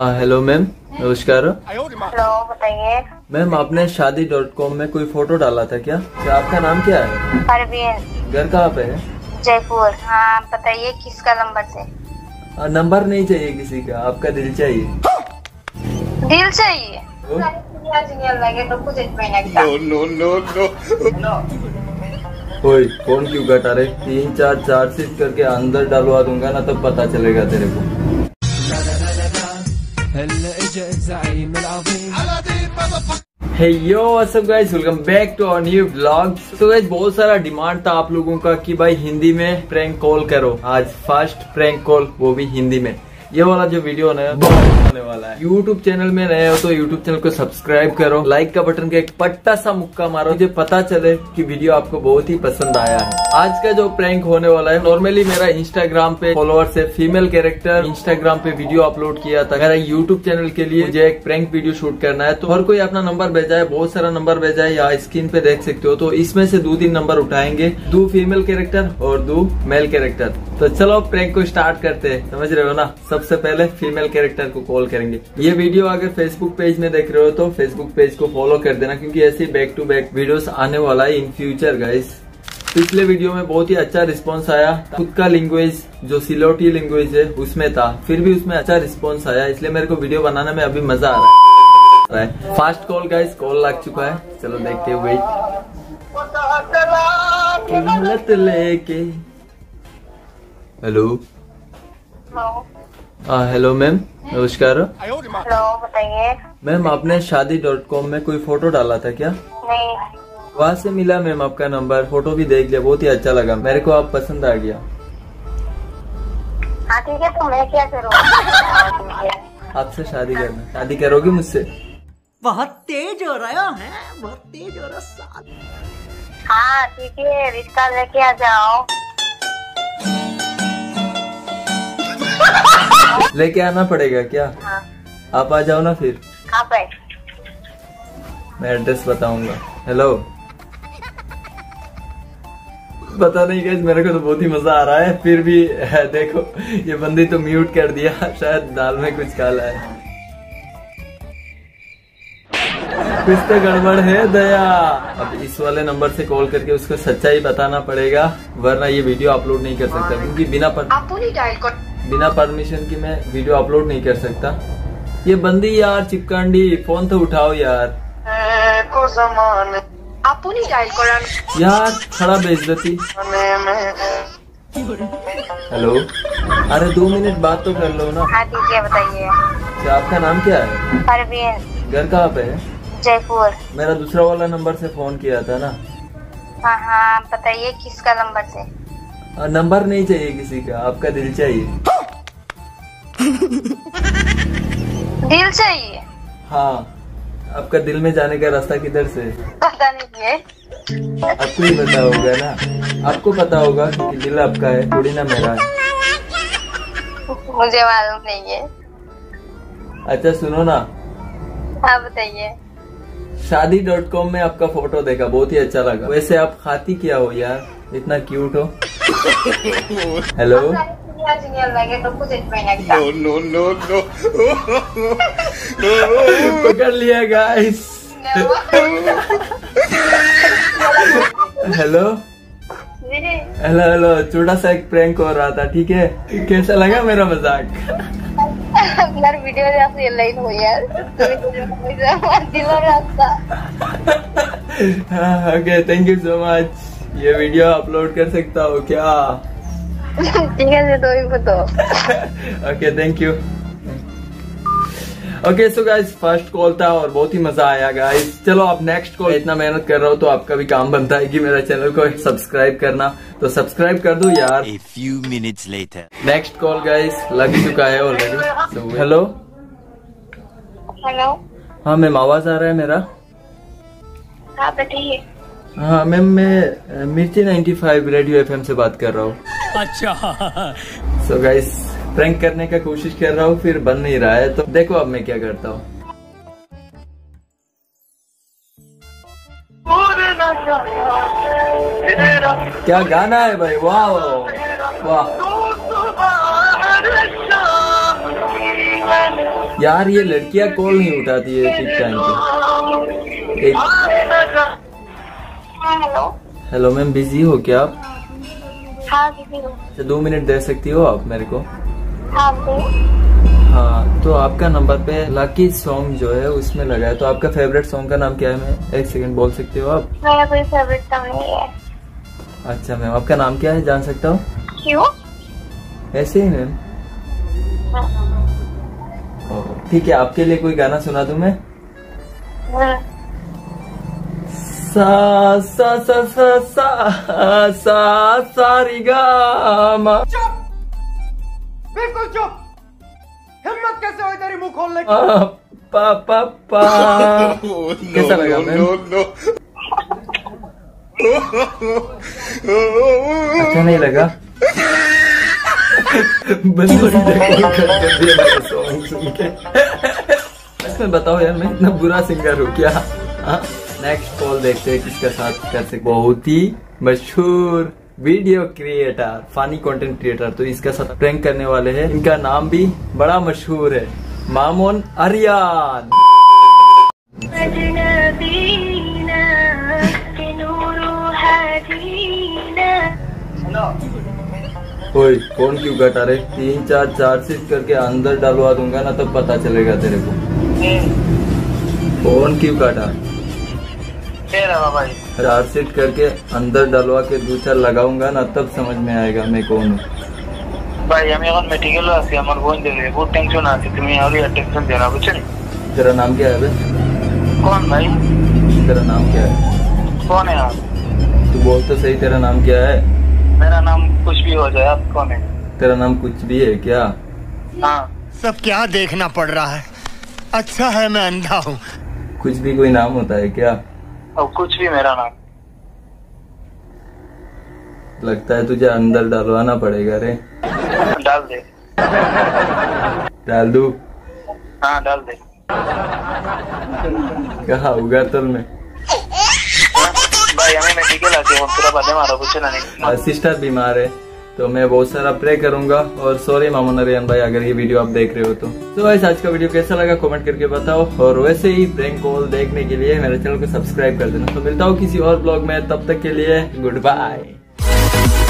Hello ma'am, नमस्कार। Hello, बताइए। Ma'am आपने शादी.com में कोई फोटो डाला था क्या? आपका नाम क्या है? परवीन। घर कहाँ पे है? जयपुर। हाँ बताइए, किसका नंबर से? नंबर नहीं चाहिए किसी का, आपका दिल चाहिए। दिल चाहिए? ओए फोन क्यों कटा रहे? 3 4 चार्जशीट करके अंदर डलवा दूंगा ना, तब पता चलेगा तेरे को। Hey yo what's up guys, welcome back to our new vlog. So guys, बहुत सारा डिमांड था आप लोगों का कि भाई हिंदी में प्रैंक कॉल करो। आज फर्स्ट प्रैंक कॉल, वो भी हिंदी में। ये वाला जो वीडियो है होने वाला है। यूट्यूब चैनल में नए हो तो यूट्यूब चैनल को सब्सक्राइब करो, लाइक का बटन का एक पट्टा सा मुक्का मारो, मुझे पता चले कि वीडियो आपको बहुत ही पसंद आया है। आज का जो प्रैंक होने वाला है, नॉर्मली मेरा इंस्टाग्राम पे फॉलोअर से फीमेल कैरेक्टर इंस्टाग्राम पे वीडियो अपलोड किया था। मेरा यूट्यूब चैनल के लिए मुझे एक प्रैंक वीडियो शूट करना है, तो हर कोई अपना नंबर भेजा है, बहुत सारा नंबर भेजा है, या स्क्रीन पे देख सकते हो। तो इसमें से 2-3 नंबर उठाएंगे, 2 फीमेल कैरेक्टर और 2 मेल कैरेक्टर। तो चलो प्रैंक को स्टार्ट करते हैं, समझ रहे हो ना। सबसे पहले फीमेल कैरेक्टर को कॉल करेंगे। ये वीडियो अगर फेसबुक पेज में देख रहे हो तो फेसबुक पेज को फॉलो कर देना, क्योंकि ऐसे बैक टू बैक वीडियोस आने वाला है इन फ्यूचर गाइस। पिछले वीडियो में बहुत ही अच्छा रिस्पांस आया, खुद का लैंग्वेज जो सिलोटी लैंग्वेज है उसमें था, फिर भी उसमें अच्छा रिस्पांस आया, इसलिए मेरे को वीडियो बनाने में अभी मजा आ रहा है। फास्ट कॉल गाइस, कॉल लग चुका है, चलो देखते हुए। लेके हेलो। हेलो मैम, नमस्कार। हेलो, बताइए। मैम आपने शादी.com में कोई फोटो डाला था क्या? नहीं। वहाँ से मिला मैम आपका नंबर, फोटो भी देख लिया, बहुत ही अच्छा लगा मेरे को, आप पसंद आ गया। हाँ ठीक है, तो मैं क्या करूँ? आपसे शादी करना। शादी करोगी मुझसे? बहुत तेज हो रहा है, बहुत तेज हो रहा। हाँ ठीक है, रिश्ता लेके आ जाओ। लेके आना पड़ेगा क्या? हाँ। आप आ जाओ ना फिर। कहाँ पे? मैं एड्रेस बताऊंगा। हेलो। पता नहीं गाइस, मेरे को तो बहुत ही मजा आ रहा है, फिर भी देखो ये बंदी तो म्यूट कर दिया, शायद दाल में कुछ काला है। कुछ तो गड़बड़ है दया। अब इस वाले नंबर से कॉल करके उसको सच्चाई बताना पड़ेगा, वरना ये वीडियो अपलोड नहीं कर सकता, क्योंकि बिना परमिशन की मैं वीडियो अपलोड नहीं कर सकता। ये बंदी यार चिपकांडी, फोन तो उठाओ यार। यार खड़ा बेइज्जती। हेलो, अरे 2 मिनट बात तो कर लो ना। हाँ ठीक है, बताइए। क्या आपका नाम क्या है? परवीन। घर कहाँ पे है? जयपुर। मेरा दूसरा वाला नंबर से फोन किया था ना। हाँ हाँ, बताइए किसका नंबर से? नंबर नहीं चाहिए किसी का, आपका दिल चाहिए। दिल चाहिए? हाँ। आपका दिल में जाने का रास्ता किधर से? पता नहीं है। आपको ही पता होगा ना, आपको पता होगा कि दिल आपका है, थोड़ी ना मेरा है। मुझे मालूम नहीं है। अच्छा सुनो ना। हाँ बताइए। शादी.com में आपका फोटो देखा, बहुत ही अच्छा लगा। वैसे आप खाती क्या हो यार, इतना क्यूट हो? हेलो। पकड़ लिया गाइस। हेलो हेलो हेलो, छोटा सा एक प्रैंक हो रहा था, ठीक है? कैसा लगा मेरा मजाक? यार वीडियो लाइन हो यार। Okay, thank you so much. ये वीडियो अपलोड कर सकता हो क्या? ठीक है, तो ही बताओ। Okay, thank you. Okay so guys, first call था और बहुत ही मजा आया गाइस। चलो अब नेक्स्ट कॉल। इतना मेहनत कर रहा हूँ तो आपका भी काम बनता है कि मेरा चैनल को सब्सक्राइब करना, तो सब्सक्राइब कर दो यार। A few minutes later. Next call guys लग चुका है ऑलरेडी। हेलो। हेलो। हाँ मैम, आवाज आ रहा है मेरा? हाँ बताइए। हाँ मैम, मैं मिर्ची 95 रेडियो FM से बात कर रहा हूँ। अच्छा। सो गाइस, प्रैंक करने का कोशिश कर रहा हूँ, फिर बन नहीं रहा है, तो देखो अब मैं क्या करता हूँ। क्या गाना है भाई, वाह वाह। यार ये लड़कियां कॉल नहीं उठाती है ठीक टाइम पे। हेलो। हेलो मैम, बिजी हो क्या आप? हाँ बिजी हूँ। 2 मिनट दे सकती हो आप मेरे को? हाँ दे। हाँ, तो आपका नंबर पे लकी सॉन्ग जो है उसमें लगा है, तो आपका फेवरेट सॉन्ग का नाम क्या है? मैं 1 सेकंड बोल सकते हो आप? मेरा कोई फेवरेट सॉन्ग नहीं है। अच्छा मैम, आपका नाम क्या है, जान सकता हूँ? क्यों? ऐसे ही मैम। ठीक है, आपके लिए कोई गाना सुना दूं मैं? सा सा सा सा सा सा सा री गा मा। चुप, बिल्कुल चुप। हिम्मत कैसे हुई तेरी मुंह खोलने की? पा पा पा। कैसा लगा मैम? अच्छा नहीं लगा? बंदी सॉन्ग सुन के इसमें बताओ यार, मैं इतना बुरा सिंगर हूँ क्या? नेक्स्ट कॉल देखते हैं किसका साथ कर सकते। बहुत ही मशहूर video creator, funny content creator, तो इसका साथ प्रैंक करने वाले हैं। इनका नाम भी बड़ा मशहूर है, मामून आर्यन। ओए फोन क्यों कटा रहे? 3-4 चार्जशीट करके अंदर डलवा दूंगा ना, तब पता चलेगा तेरे को। फोन क्यों काटा? चार्जशीट करके अंदर डलवा के 2-4 लगाऊंगा ना, तब समझ में आएगा मैं कौन हूँ। भाई আমি এখন মেডিকেল আছি, আমার বোন দিলে বহুত টেনশন আছে, তুমি আর টেনশন দেনা বুঝছেন? तेरा नाम क्या है बे? कौन भाई? तेरा नाम क्या है? कौन है आप? तू बोल तो सही, तेरा नाम क्या है? मेरा नाम कुछ भी हो जाए, आप कौन है? तेरा नाम कुछ भी है क्या? हाँ। सब क्या देखना पड़ रहा है? अच्छा है मैं अंधा हूँ। कुछ भी कोई नाम होता है क्या? और कुछ भी मेरा नाम। लगता है तुझे अंदर डलवाना पड़ेगा रे। डाल दे। डाल दूं? हाँ डाल दे। कहा होगा तल में? भाई हमें मेडिकल आके पूरा बातें मारो कुछ ना नहीं। सिस्टर बीमार है, तो मैं बहुत सारा प्रे करूंगा। और सॉरी मामून आर्यन भाई अगर ये वीडियो आप देख रहे हो तो। गाइस आज का वीडियो कैसा लगा कमेंट करके बताओ, और वैसे ही प्रैंक कॉल देखने के लिए मेरे चैनल को सब्सक्राइब कर देना। तो मिलता हूँ किसी और ब्लॉग में, तब तक के लिए गुड बाय।